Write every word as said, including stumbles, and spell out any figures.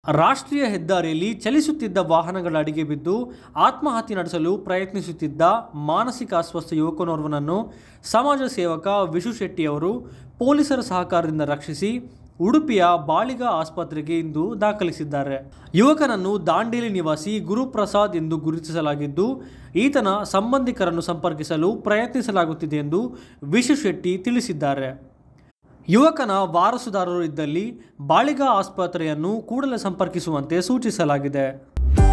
ರಾಷ್ಟ್ರೀಯ ಹೆದ್ದಾರಿಯಲ್ಲಿ ಚಲಿಸುತ್ತಿದ್ದ ವಾಹನಗಳ ಅಡಿಗೆ ಬಿದ್ದು ಆತ್ಮಹತ್ಯೆ ನಡೆಸಲು ಪ್ರಯತ್ನಿಸುತ್ತಿದ್ದ ಮಾನಸಿಕ ಅಸ್ವಸ್ಥ ಯುವಕನೋರ್ವನನ್ನು ಸಮಾಜ ಸೇವಕ ವಿಶು ಶೆಟ್ಟಿಯವರು ಪೊಲೀಸರ ಸಹಕಾರದಿಂದ ರಕ್ಷಿಸಿ ಉಡುಪಿಯ ಬಾಳಿಗ ಆಸ್ಪತ್ರೆಗೆ ಇಂದು ದಾಖಲಿಸಿದ್ದಾರೆ. ಯುವಕನನ್ನು ದಾಂಡೇಲಿ ನಿವಾಸಿ ಗುರುಪ್ರಸಾದ್ ಎಂದು ಗುರುತಿಸಲಾಗಿದ್ದು, ಈತನ ಸಂಬಂಧಿಕರನ್ನು ಸಂಪರ್ಕಿಸಲು ಪ್ರಯತ್ನಿಸಲಾಗುತ್ತಿದೆ ಎಂದು ವಿಶು ಶೆಟ್ಟಿ ತಿಳಿಸಿದ್ದಾರೆ. ಯುವಕನ ವಾರಸುದಾರರು ಇದ್ದಲ್ಲಿ ಬಾಳಿಗ ಆಸ್ಪತ್ರೆಯನ್ನು ಕೂಡಲೇ ಸಂಪರ್ಕಿಸುವಂತೆ ಸೂಚಿಸಲಾಗಿದೆ.